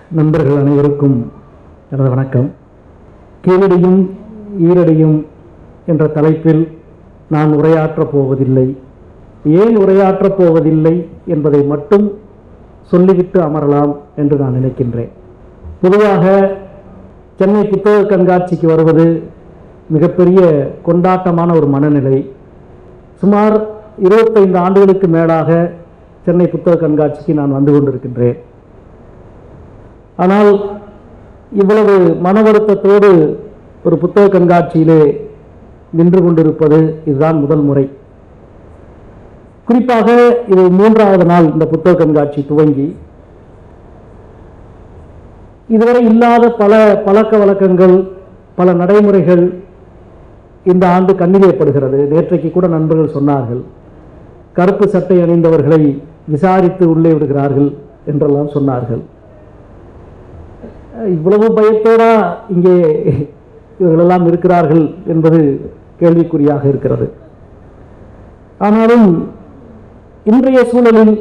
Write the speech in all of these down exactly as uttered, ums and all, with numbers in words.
நண்பர்கள் அனைவருக்கும் எனது வணக்கம். கீழடியும் ஈரடியும் என்ற தலைப்பில் நான் உரையாற்றப் போவதில்லை. ஏன் உரையாற்றப் போவதில்லை என்பதை மட்டும் சொல்லிவிட்டு அமரலாம் என்று நான் நினைக்கின்றேன். பொதுவாக சென்னை புத்தக கண்காட்சிக்கு வருவது மிகப்பெரிய கொண்டாட்டமான ஒரு மனநிலை. சுமார் இருபத்தைந்து ஆண்டுகளுக்கு மேலாக சென்னை புத்தக கண்காட்சிக்கு நான் வந்து கொண்டிருக்கின்றேன். ஆனால் இவ்வளவு மன வருத்தத்தோடு ஒரு புத்தக கண்காட்சியிலே நின்று கொண்டிருப்பது இதுதான் முதல் முறை. குறிப்பாக இது மூன்றாவது நாள் இந்த புத்தக கண்காட்சி துவங்கி. இதுவரை இல்லாத பல பழக்க வழக்கங்கள், பல நடைமுறைகள் இந்த ஆண்டு கண்ணிலேப்படுகிறது. நேற்றைக்கு கூட நண்பர்கள் சொன்னார்கள், கருப்பு சட்டை அணிந்தவர்களை விசாரித்து உள்ளே விடுகிறார்கள் என்றெல்லாம் சொன்னார்கள். இவ்வளவு பயத்தோடா இங்கே இவர்களெல்லாம் இருக்கிறார்கள் என்பது கேள்விக்குறியாக இருக்கிறது. ஆனாலும் இன்றைய சூழலில்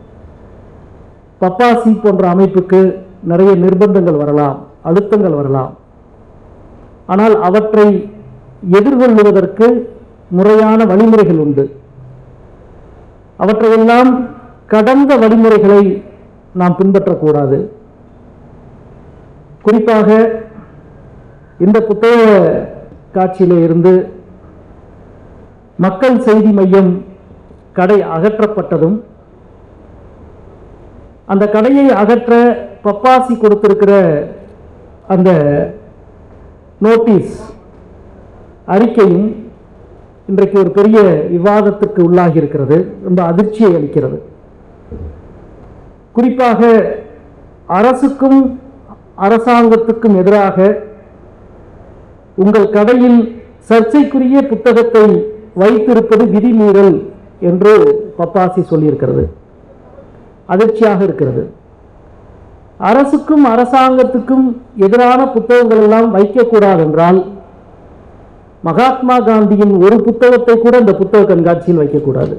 பப்பாசி போன்ற அமைப்புக்கு நிறைய நிர்பந்தங்கள் வரலாம், அழுத்தங்கள் வரலாம். ஆனால் அவற்றை எதிர்கொள்வதற்கு முறையான வழிமுறைகள் உண்டு. அவற்றையெல்லாம் கடந்த வழிமுறைகளை நாம் பின்பற்றக்கூடாது. குறிப்பாக இந்த புத்தக காட்சியிலே இருந்து மக்கள் செய்தி மையம் கடை அகற்றப்பட்டதும், அந்த கடையை அகற்ற பப்பாசி கொடுத்திருக்கிற அந்த நோட்டீஸ் அறிக்கையும் இன்றைக்கு ஒரு பெரிய விவாதத்துக்கு உள்ளாகி இருக்கிறது. ரொம்ப அதிர்ச்சியை அளிக்கிறது. குறிப்பாக அரசுக்கும் அரசாங்கத்துக்கும் எதிராக உங்கள் கடையில் சர்ச்சைக்குரிய புத்தகத்தை வைத்திருப்பது விதிமீறல் என்று பப்பாசி சொல்லியிருக்கிறது. அதிர்ச்சியாக இருக்கிறது. அரசுக்கும் அரசாங்கத்துக்கும் எதிரான புத்தகங்கள் எல்லாம் வைக்கக்கூடாது என்றால் மகாத்மா காந்தியின் ஒரு புத்தகத்தை கூட இந்த புத்தக கண்காட்சியில் வைக்கக்கூடாது.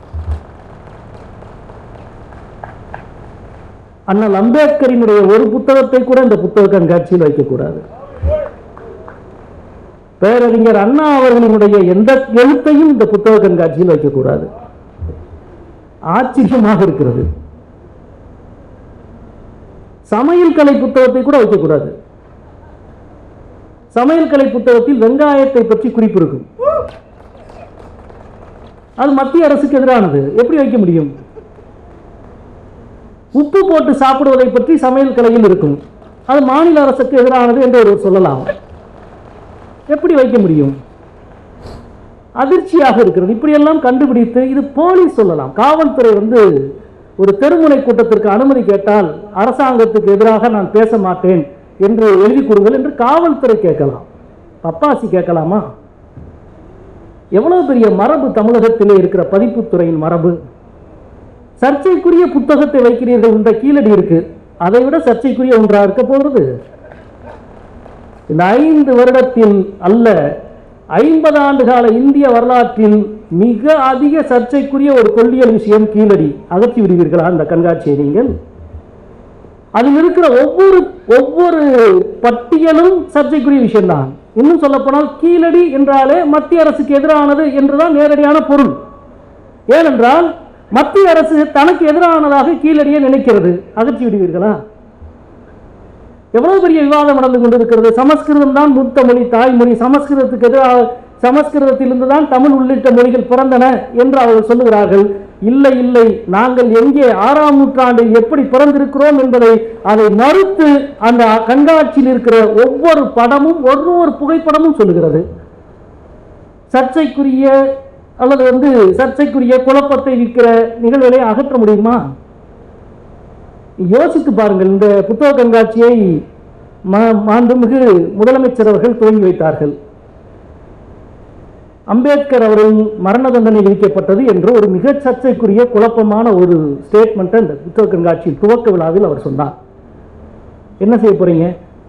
அண்ணல் அம்பேத்கரினுடைய ஒரு புத்தகத்தை கூட இந்த புத்தக கண்காட்சியில் வைக்கக்கூடாது. பேரறிஞர் அண்ணா அவர்களினுடைய எந்த எழுத்தையும் இந்த புத்தக கண்காட்சியில் வைக்கக்கூடாது. ஆச்சரியமாக இருக்கிறது. சமையல் கலை புத்தகத்தை கூட வைக்கக்கூடாது. சமையல் கலை புத்தகத்தில் வெங்காயத்தை பற்றி குறிப்பு இருக்கும். அது மத்திய அரசுக்கு எதிரானது, எப்படி வைக்க முடியும்? உப்பு போட்டு சாப்பிடுவதை பற்றி சமையல் கலையில் இருக்கும். அது மாநில அரசுக்கு எதிரானது என்று ஒரு சொல்லலாம். எப்படி வைக்க முடியும்? அதிர்ச்சியாக இருக்கிறது. இப்படியெல்லாம் கண்டுபிடித்து இது போலீஸ் சொல்லலாம். காவல்துறை வந்து ஒரு தெருமுனை கூட்டத்திற்கு அனுமதி கேட்டால் அரசாங்கத்துக்கு எதிராக நான் பேச மாட்டேன் என்று எழுதி கொடுங்கள் என்று காவல்துறை கேட்கலாம். பப்பாசி கேட்கலாமா? எவ்வளவு பெரிய மரபு தமிழகத்திலே இருக்கிற பதிப்புத்துறையின் மரபு. சர்ச்சைக்குரிய புத்தகத்தை வைக்கிறீர்கள். இந்த கீழடி இருக்கு, அதை விட சர்ச்சைக்குரிய ஒன்றாக இருக்க போகிறது. இந்த ஐந்து வருடத்தில் அல்ல, ஐம்பது ஆண்டு கால இந்திய வரலாற்றில் மிக அதிக சர்ச்சைக்குரிய ஒரு தொல்லியல் விஷயம் கீழடி. அகற்றி விடுவீர்களா அந்த கண்காட்சியை நீங்கள்? அதில் இருக்கிற ஒவ்வொரு ஒவ்வொரு பட்டியலும் சர்ச்சைக்குரிய விஷயம்தான். இன்னும் சொல்ல போனால் கீழடி என்றாலே மத்திய அரசுக்கு எதிரானது என்றுதான் நேரடியான பொருள். ஏனென்றால் மத்திய அரசு தனக்கு எதிரானதாக கீழடியை நினைக்கிறது. அகற்றி விடுவீர்களா? எவ்வளவு பெரிய விவாதம் நடந்து கொண்டிருக்கிறது. சமஸ்கிருதம் தான் மூத்த மொழி, தாய்மொழி. சமஸ்கிருதத்துக்கு எதிராக சமஸ்கிருதத்திலிருந்து தான் தமிழ் உள்ளிட்ட மொழிகள் பிறந்தன என்று அவர்கள் சொல்லுகிறார்கள். இல்லை இல்லை, நாங்கள் எங்கே ஆறாம் நூற்றாண்டில் எப்படி பிறந்திருக்கிறோம் என்பதை அதை மறுத்து அந்த கண்காட்சியில் இருக்கிற ஒவ்வொரு படமும் ஒவ்வொரு புகைப்படமும் சொல்லுகிறது. சர்ச்சைக்குரிய அல்லது வந்து சர்ச்சைக்குரிய குழப்பத்தை விற்கிற நிகழ்வுகளை அகற்ற முடியுமா? யோசித்து பாருங்கள். இந்த புத்தக கண்காட்சியை மாண்புமிகு முதலமைச்சர் அவர்கள் துவங்கி வைத்தார்கள். அம்பேத்கர் அவர்கள் மரண தண்டனை விதிக்கப்பட்டது என்று ஒரு மிக சர்ச்சைக்குரிய குழப்பமான ஒரு ஸ்டேட்மெண்ட்டை இந்த புத்தக கண்காட்சியின் துவக்க விழாவில் அவர் சொன்னார். என்ன செய்ய போறீங்க?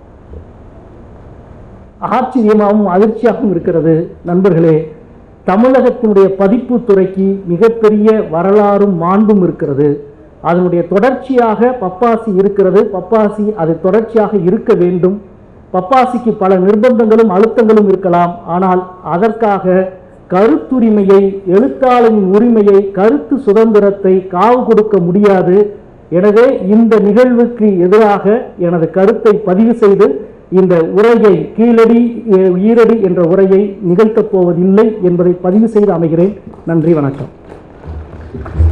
ஆச்சரியமாகவும் அதிர்ச்சியாகவும் இருக்கிறது. நண்பர்களே, தமிழகத்தினுடைய பதிப்பு துறைக்கு மிகப்பெரிய வரலாறும் மாண்பும் இருக்கிறது. அதனுடைய தொடர்ச்சியாக பப்பாசி இருக்கிறது. பப்பாசி அது தொடர்ச்சியாக இருக்க வேண்டும். பப்பாசிக்கு பல நிர்பந்தங்களும் அழுத்தங்களும் இருக்கலாம். ஆனால் அதற்காக கருத்துரிமையை, எழுத்தாளரின் உரிமையை, கருத்து சுதந்திரத்தை காவு கொடுக்க முடியாது. எனவே இந்த நிகழ்வுக்கு எதிராக எனது கருத்தை பதிவு செய்து இந்த உரையை கீழடி ஈரடி என்ற உரையை நிகழ்த்தப் போவதில்லை என்பதை பதிவு செய்து அமைகிறேன். நன்றி, வணக்கம்.